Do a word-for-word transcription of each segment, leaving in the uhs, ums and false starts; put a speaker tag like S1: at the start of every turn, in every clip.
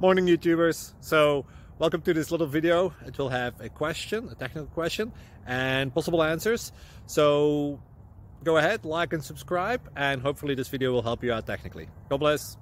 S1: Morning YouTubers. So welcome to this little video. It will have a question, a technical question, and possible answers. So go ahead, like and subscribe, and hopefully this video will help you out technically. God bless.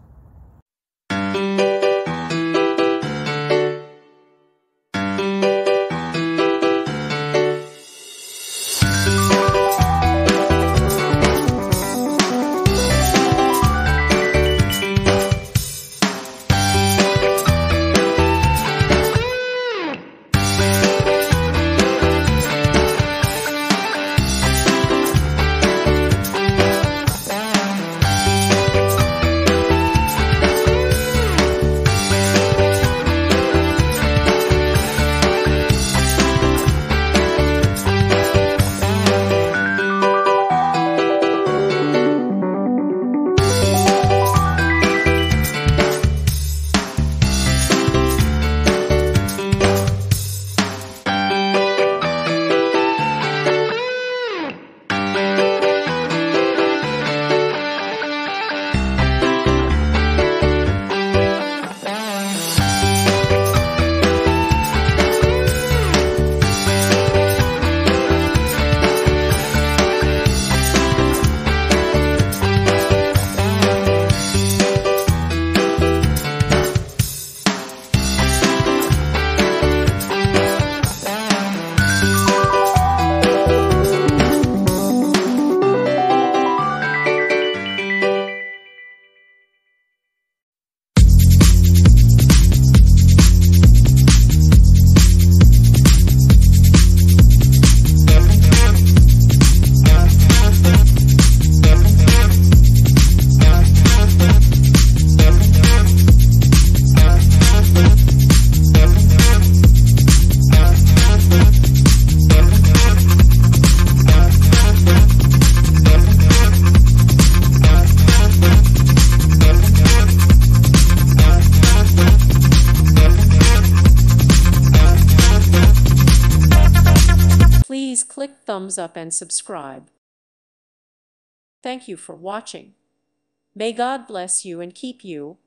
S2: Please click thumbs up and subscribe. Thank you for watching. May God bless you and keep you.